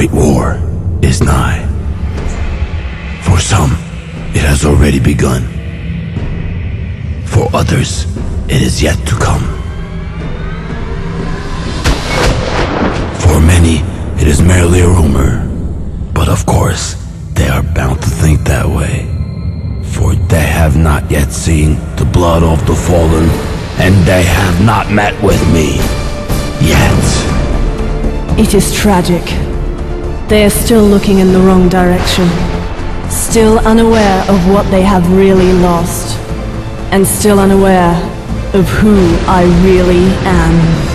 great war is nigh. For some, it has already begun. For others, it is yet to come. For many, it is merely a rumor. But of course, they are bound to think that way. For they have not yet seen the blood of the fallen, and they have not met with me. Yet. It is tragic. They are still looking in the wrong direction. Still unaware of what they have really lost. And still unaware of who I really am.